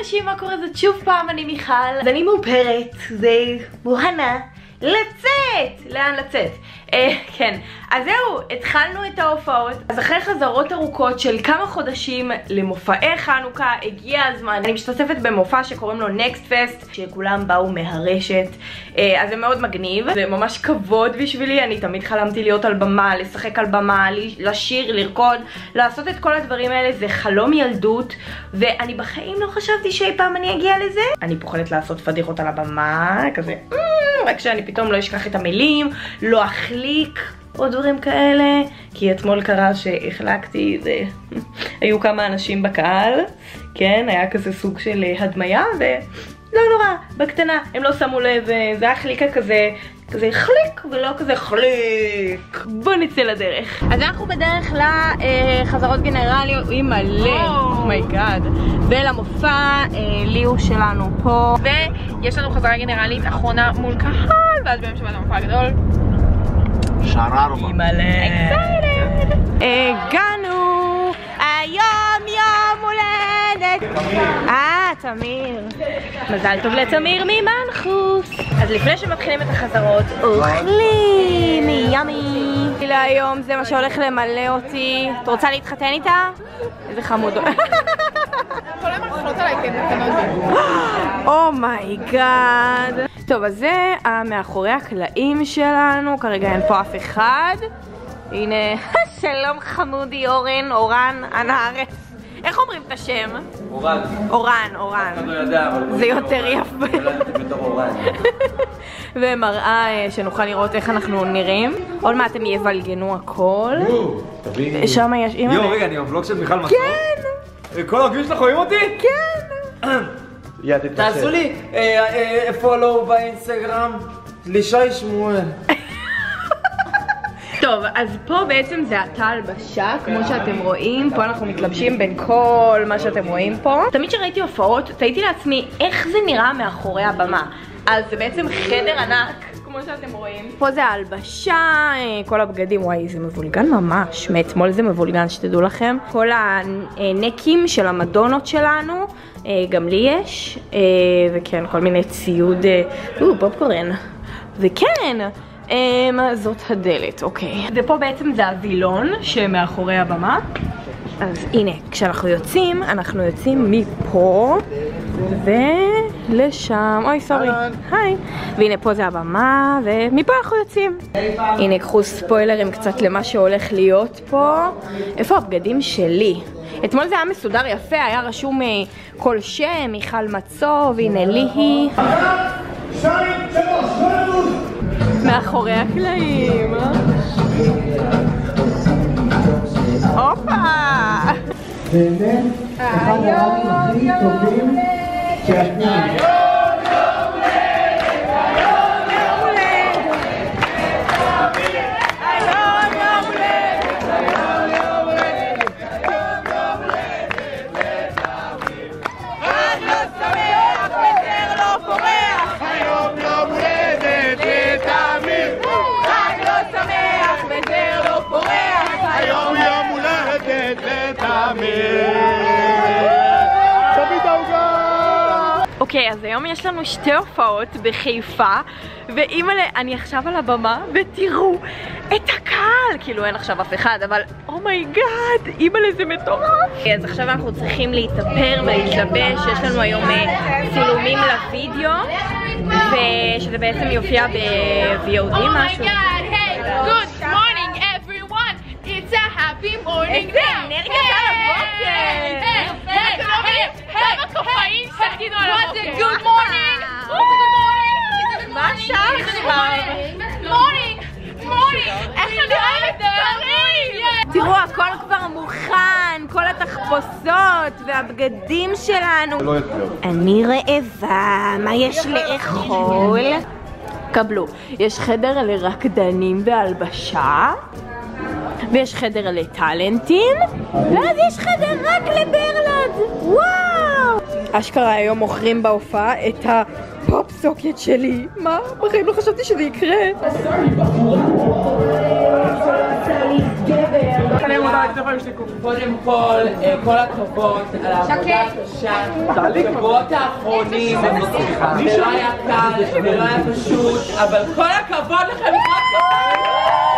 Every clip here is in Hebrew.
אנשים, מה קורה? זאת שוב פעם אני מיכל. אז אני מאופרת, זה מוכנה לצאת! לאן לצאת? כן, אז זהו, התחלנו את ההופעות. אז אחרי חזרות ארוכות של כמה חודשים למופעי חנוכה, הגיע הזמן. אני משתתפת במופע שקוראים לו Next Fest, שכולם באו מהרשת. אז זה מאוד מגניב, זה ממש כבוד בשבילי. אני תמיד חלמתי להיות על במה, לשחק על במה, לשיר, לרקוד, לעשות את כל הדברים האלה. זה חלום ילדות, ואני בחיים לא חשבתי שאי פעם אני אגיע לזה. אני פוחדת לעשות פדיחות על הבמה, כזה רק שאני פתאום לא אשכח את המילים, לא אחליק או דברים כאלה, כי אתמול קרה שהחלקתי, היו כמה אנשים בקהל, כן, היה כזה סוג של הדמיה, ולא נורא, בקטנה, הם לא שמו לב, זה היה חליקה כזה חליק ולא כזה חליק. בוא נצא לדרך. אז אנחנו בדרך לחזרות גנרליות עם מלא, אומייגאד, ולמופע ליהו שלנו פה, ויש לנו חזרה גנרלית אחרונה מול קהל, ואז ביום שבת המופע הגדול שררמה עם מלא. הגענו, היום יום הולדת תמיר, מזל טוב לתמיר ממנחוס. אז לפני שמתחילים את החזרות, אוכלים ימי. להיום זה מה שהולך למלא אותי. את רוצה להתחתן איתה? איזה חמוד. כל המחלות עליי כנתנות. אומייגאד. טוב, אז זה מאחורי הקלעים שלנו. כרגע אין פה אף אחד. הנה, שלום חמודי אורן, אנהרס. איך אומרים את השם? אורן. אורן. אתה לא יודע, אבל... זה יותר יפה. בתור אורן. ומראה שנוכל לראות איך אנחנו נראים. עוד מעט הם יבלגנו הכל. תביני. שם יש... יו, רגע, אני בבלוג של מיכל מסור? כן! כל הרגעים שלך רואים אותי? כן! תעשו לי פולו באינסטגרם לישי שמואל. טוב, אז פה בעצם זה התא הלבשה, כמו שאתם רואים. פה אנחנו מתלבשים בין כל מה שאתם רואים פה. תמיד שראיתי הופעות, תהיתי לעצמי איך זה נראה מאחורי הבמה. אז זה בעצם חדר ענק, כמו שאתם רואים. פה זה ההלבשה, כל הבגדים. וואי, זה מבולגן ממש. מאתמול זה מבולגן, שתדעו לכם. כל הנקים של המדונות שלנו, גם לי יש. וכן, כל מיני ציוד, פופקורן. וכן, זאת הדלת, אוקיי. ופה בעצם זה הווילון שמאחורי הבמה. אז הנה, כשאנחנו יוצאים, אנחנו יוצאים מפה ולשם. אוי, סורי. היי. והנה פה זה הבמה, ומפה אנחנו יוצאים. הנה, קחו ספוילרים קצת למה שהולך להיות פה. איפה הבגדים שלי? אתמול זה היה מסודר יפה, היה רשום כל שם, מיכל מצוב, הנה ליהי. מאחורי הקלעים. הופה! באמת, אחד הרבים הכי טובים שעשינו. אוקיי, אז היום יש לנו שתי הופעות בחיפה, ואימא'לה, אני עכשיו על הבמה, ותראו את הקהל! כאילו אין עכשיו אף אחד, אבל אומייגאד, אימא'לה זה מטורף! אז עכשיו אנחנו צריכים להתאפר ולהתלבש, יש לנו היום צילומים לוידאו, ושזה בעצם יופיע ב-VOD משהו. Good morning everyone, it's a happy morning. איזה אנרגיה על הבוקר! כמה קופאים שתגידו על הבוקר. What's a good morning? What's a good morning? מה השעה עכשיו? morning. איך אני אוהבת דברים? תראו, הכל כבר מוכן, כל התחפושות והבגדים שלנו. אני רעבה, מה יש לאכול? קבלו, יש חדר לרקדנים והלבשה, ויש חדר לטלנטים, ואז יש חדר רק לברלד. וואו! אשכרה היום מוכרים בהופעה את הפופ סוקט שלי. מה? בחיים לא חשבתי שזה יקרה. לוקחים אותה לכתפיים שתיקו. קודם כל הכבוד על העבודה הקשה. בשבועות האחרונים זה לא היה קל, זה לא היה פשוט, אבל כל הכבוד לכם לקראת כפיים!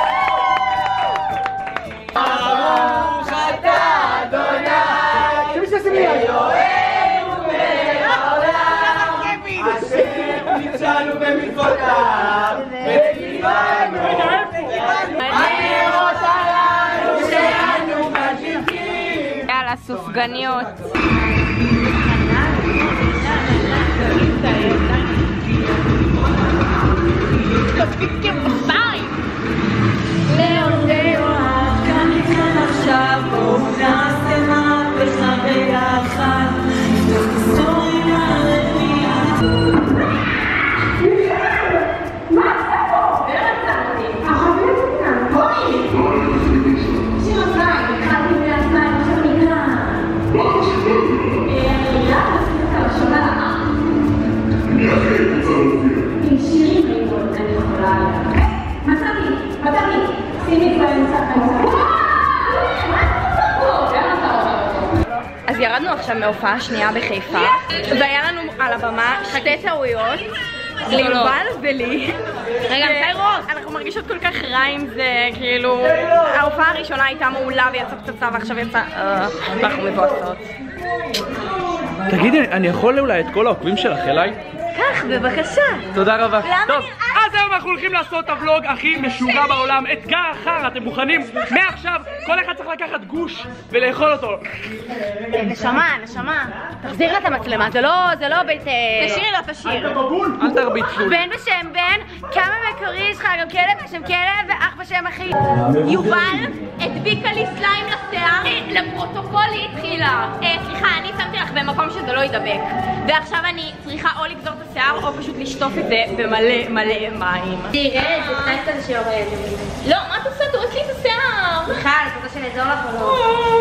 ברוך אתה אדוני אלוהינו מלך העולם אשר ניצלנו במצוותיו וציוונו הנרות הללו שאנו מדליקים. יאללה, סופגניות. עכשיו בואו נעשה מהפכה ביחד היסטוריה רביעית. מה זה פה? החברים כאן, בואי! שיר הזין, התחלתי מהזין, עכשיו מכאן. אני רק עשיתי את הראשונה לעם. עם שירים ריבון, אני יכולה להגיד. מצאתי, שימי כבר אמצע. אז ירדנו עכשיו מהופעה שנייה בחיפה והיה לנו על הבמה שתי טעויות ליובל ולי. רגע, אנחנו מרגישות כל כך רע עם זה, כאילו ההופעה הראשונה הייתה מעולה ויצא פצצה ועכשיו יצא אנחנו מבואסות. תגידי, אני יכול אולי את כל העוקבים שלך אליי? כך, בבקשה. תודה רבה. טוב, אז היום אנחנו הולכים לעשות את הוולוג הכי משוגע בעולם, אתגר אחר, אתם מוכנים? מעכשיו כל אחד צריך לקחת גוש ולאכול אותו. נשמה, תחזיר לה את המצלמה, זה לא בית... תשאירי לה, תשאיר. אל תרביץ לי. בן בשם בן, כמה מקורי יש לך, גם כלב בשם כלב ואח בשם אחי. יובל הדביקה לי סליים לשיער, לפרוטוקול היא התחילה. סליחה, אני שמתי לך במקום שזה לא ידבק. ועכשיו אני צריכה או לגזור את השיער או פשוט לשטוף את זה במלא מים. תראה, זה סליים כזה שיורד. לא, מה אתה עושה? תוריד לי את השיער. סליחה, אני רוצה שנעזור לך או לא?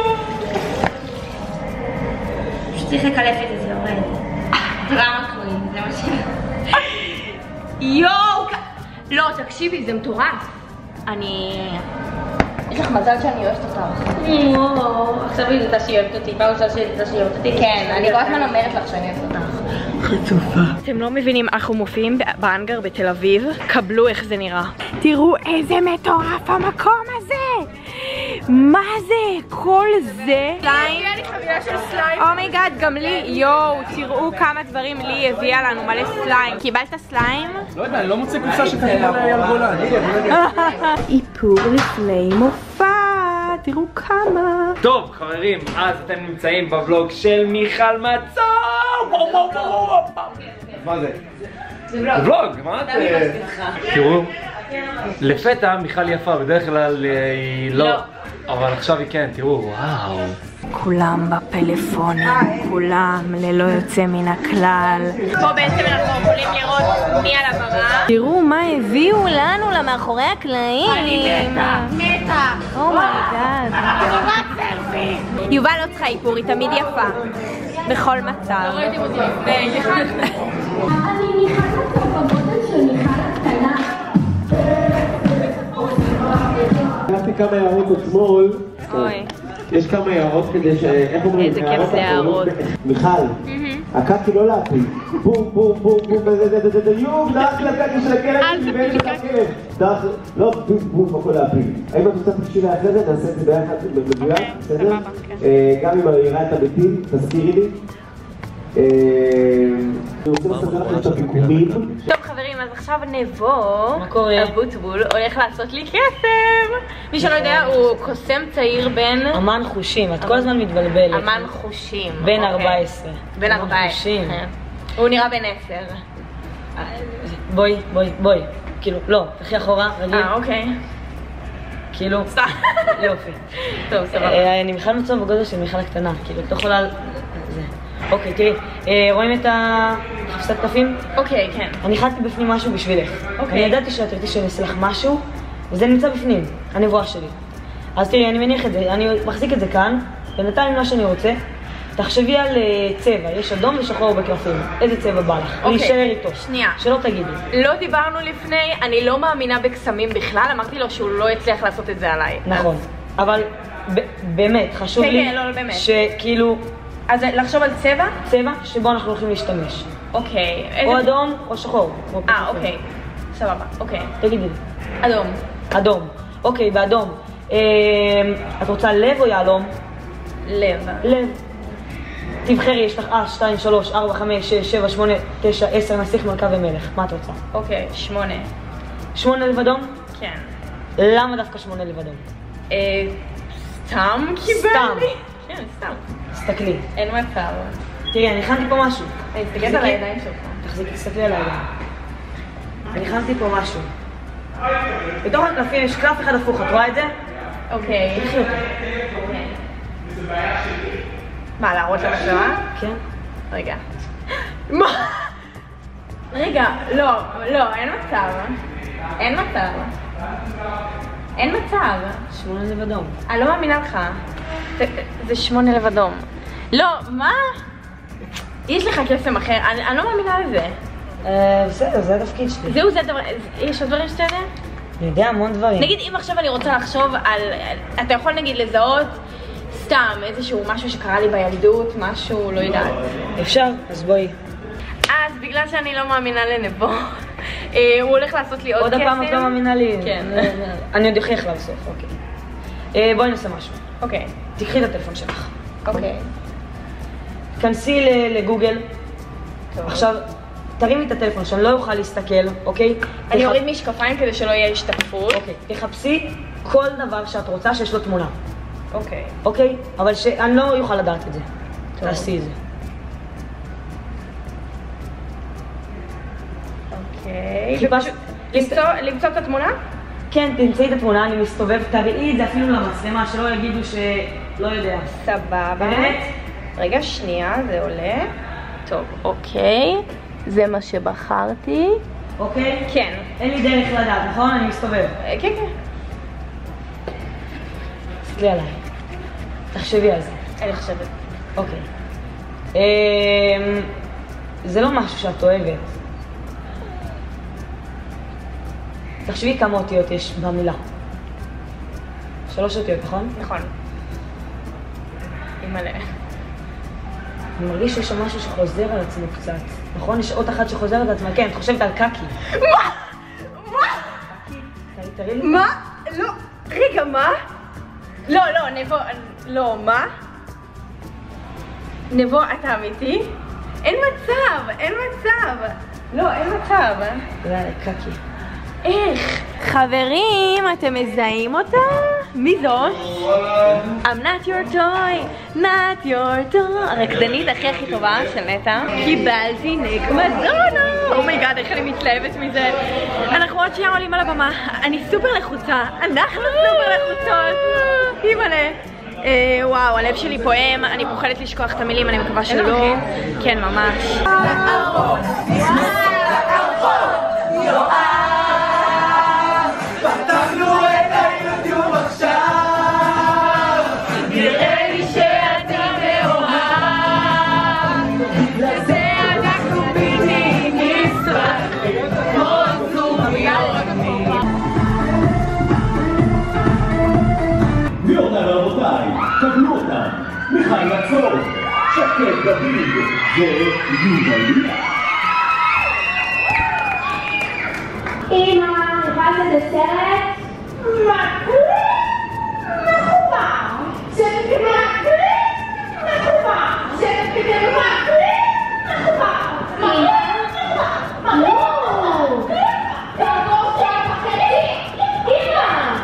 פשוט צריך לקלף את זה, זה יורד. דרמה קוראים, זה מה ש... יואו! לא, תקשיבי, זה מטורף. יש לך מזל שאני אוהבת אותך. עכשיו היא יודעת שהיא אוהבת אותי, פעם ראשונה שהיא יודעת שהיא אוהבת אותי. כן, אני כל הזמן אומרת לך שאני אוהבת אותך. חצופה. אתם לא מבינים, אנחנו מופיעים באנגר בתל אביב, קבלו איך זה נראה. תראו איזה מטורף המקום הזה! מה זה? כל זה? סליים? הביאה לי חבילה של סליים. אומייגאד, גם לי. יואו, תראו כמה דברים לי הביאה לנו, מלא סליים. קיבלת סליים? לא יודע, אני לא מוצא קופסה שכתוב על אייל גולן. איפור לפני מופע, תראו כמה. טוב חברים, אז אתם נמצאים בוולוג של מיכל מצור. מה זה? זה ולוג, מה זה? תראו, לפתע מיכל יפה, בדרך כלל היא לא, אבל עכשיו היא כן, תראו, וואו. כולם בפלאפונים, כולם ללא יוצא מן הכלל. פה בעצם אנחנו יכולים לראות מי על הבמה. תראו מה הביאו לנו למאחורי הקלעים. אני מתה. אומייגאד. יובל לא צריכה איפור, היא תמיד יפה. בכל מצב. לא ראיתם אותי. אני נכנסת בגודל של מיכל הקטנה. לקחתי כמה הערות אתמול. אוי. יש כמה הערות כדי ש... איך אומרים? איזה כיף זה הערות. מיכל, הקקי לא להפיל. בום בום בום בום יום, דרך לקקי של הכלב שלי ואין לך כלב. לא בום בום הכל להפיל. האם את רוצה תקשיבי אחרי זה? נעשה את זה ביחד במדויק, בסדר? גם אם אני אראה את הביתים, תזכירי לי. אני רוצה לספר לכם את הביקומים. טוב חברים, אז עכשיו נבו אבוטבול הולך לעשות לי קסם. מי שלא יודע, הוא קוסם צעיר בן אמן חושים, את כל הזמן מתבלבלת. אמן חושים. בן 14. בן 14. הוא נראה בן 10. בואי. כאילו, לא, תחי אחורה, רגיל. אוקיי. כאילו, סתם. יופי. טוב, סבבה. אני מיכל מצוב בגודל של מיכל הקטנה, כאילו, את לא יכולה... אוקיי, תראי, רואים את החפשת קפים? אוקיי, כן. אני החלטתי בפנים משהו בשבילך. אני ידעתי שאת רוצה שאני אעשה לך משהו, וזה נמצא בפנים, הנבואה שלי. אז תראי, אני מניח את זה, אני מחזיק את זה כאן, בינתיים מה שאני רוצה, תחשבי על צבע, יש אדום ושחור בקלפים. איזה צבע בא לך? להישאר איתו. שנייה. שלא תגידי. לא דיברנו לפני, אני לא מאמינה בקסמים בכלל, אמרתי לו שהוא לא יצליח לעשות את זה עליי. נכון. אבל באמת, חשוב לי כן, לא, באמת. שכאילו... אז לחשוב על צבע? צבע שבו אנחנו הולכים להשתמש. אוקיי. או אדום או שחור. אוקיי. סבבה, אוקיי. תגידי. אדום. אדום. אוקיי, באדום. את רוצה לב או יהלום? לב. לב. תבחרי, יש לך 2, 3, 4, 5, 6, 7, 8, 9, 10, נסיך, מלכה ומלך. מה את רוצה? אוקיי, 8. 8 לב אדום? כן. למה דווקא 8 לב אדום? סתם קיבלתי? סתם. כן, סתם. תסתכלי. אין מצב. תראי, אני הכנתי פה משהו. אני מסתכלת על הידיים שלך. תסתכלי על הידיים. אני הכנתי פה משהו. בתוך הקלפים יש קלף אחד הפוך, את רואה את זה? אוקיי. תקחי אותו. מה, להראות למצלמה? כן. רגע. מה? רגע, לא, אין מצב. אין מצב. אין מצב. 8 לב אדום. אני לא מאמינה לך. זה 8 לב אדום. לא, מה? יש לך קסם אחר, אני לא מאמינה לזה. בסדר, זה התפקיד שלי. זהו, זה הדבר, יש עוד דברים שאתה יודע? אני יודע המון דברים. נגיד, אם עכשיו אני רוצה לחשוב על, אתה יכול נגיד לזהות סתם איזשהו משהו שקרה לי בילדות, משהו, לא יודעת. אפשר? אז בואי. אז בגלל שאני לא מאמינה לנבו, הוא הולך לעשות לי עוד קסם. עוד הפעם את לא מאמינה לי? כן. אני עוד אוכיח לה בסוף, אוקיי. בואי נעשה משהו. אוקיי. תקחי את הטלפון שלך. אוקיי. כנסי לגוגל. עכשיו, תרימי את הטלפון שאני לא אוכל להסתכל, אוקיי? אני אוריד משקפיים כדי שלא יהיה השתקפות. אוקיי. תחפשי כל דבר שאת רוצה שיש לו תמונה. אוקיי. אוקיי? אבל שאני לא אוכל לדעת את זה. תעשי את זה. אוקיי. למצוא את התמונה? כן, תמצאי את התמונה, אני מסתובב, תראי את זה אפילו למצלמה, שלא יגידו שלא יודע. סבבה. באמת? רגע, שנייה, זה עולה. טוב, אוקיי. זה מה שבחרתי. אוקיי? כן. אין לי דרך לדעת, נכון? אני מסתובב. כן, כן. תסתכלי עליי. תחשבי על זה. אני חושבת. אוקיי. זה לא משהו שאת אוהבת. תחשבי כמה אותיות יש במילה. 3 אותיות, נכון? נכון. אימא'לה. אני מרגיש שיש שם משהו שחוזר על עצמו קצת. נכון? יש אות אחת שחוזרת על עצמה. כן, את חושבת על קקי. מה? מה? תראי לי. מה? לא. רגע, מה? לא, נבו, לא, מה? נבו, אתה אמיתי? אין מצב, אין מצב. לא, אין מצב. זה קקי. איך? חברים, אתם מזהים אותה? מי זאת? I'm not your toy, not your toy. הרקדנית הכי טובה של נטע. קיבלתי נקמדונה. אומייגאד, איך אני מתלהבת מזה. אנחנו עוד שנייה עולים על הבמה. אני סופר לחוצה. אנחנו סופר לחוצות. אימא'לה. וואו, הלב שלי פועם. אני פוחדת לשכוח את המילים, אני מקווה שלא. כן, ממש. פתחנו את היוטיוב עכשיו, נראה לי שאתה מאוהב, בגלל זה אנחנו בלתי נפרד, כמו זוגיות. ואותם רבותיי, קבלו אותם, מיכל מצור, שקד דוד ויהודה ליה. אמא, נכנס לזה סרט? מחובר! סרט מחובר! סרט מחובר! לא! תעבור שעה וחצי! אמא!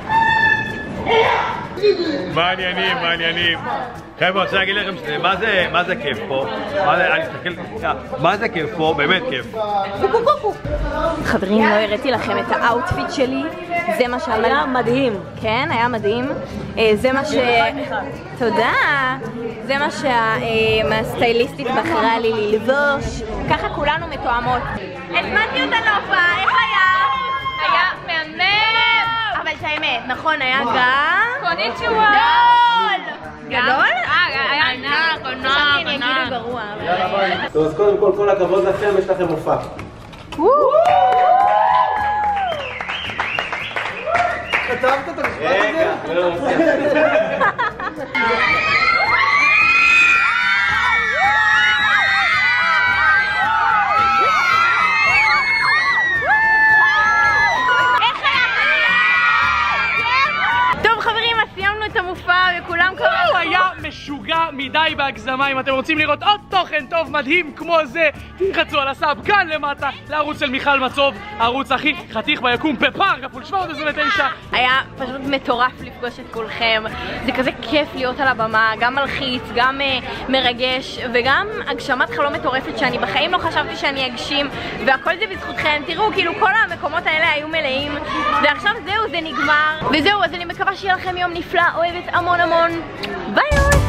מה העניינים? חבר'ה, אני רוצה להגיד לכם, מה זה כיף פה? מה זה כיף פה? באמת כיף. חברים, לא הראיתי לכם את האוטפיט שלי. זה מה היה מדהים. כן, היה מדהים. זה מה תודה. זה מה שהסטייליסטית בחרה לי ללבוש. ככה כולנו מתואמות. הזמנתי אותה להופעה, איך היה? היה מהמם! אבל את האמת, נכון, היה גם... קוניצ'יווה! גדול? היה ענק, חשבתי אני אגיד גרוע. טוב, אז קודם כל הכבוד לכם, יש לכם מופע. כתבת את המשפט הזה? וכולם קראו. הוא היה משוגע מדי בהגזמה. אם אתם רוצים לראות עוד תוכן טוב מדהים כמו זה, תלחצו על הסאב כאן למטה לערוץ של מיכל מצוב, הערוץ הכי חתיך ביקום בפאר כפול 729. היה פשוט מטורף לפגוש את כולכם, זה כזה כיף להיות על הבמה, גם מלחיץ, גם מרגש וגם הגשמת חלום מטורפת שאני בחיים לא חשבתי שאני אגשים, והכל זה בזכותכם. תראו, כאילו כל המקומות האלה היו מלאים ועכשיו זהו, זה נגמר וזהו. אז אני מקווה שיהיה לכם יום נפלא, אוהבת המון המון, ביי.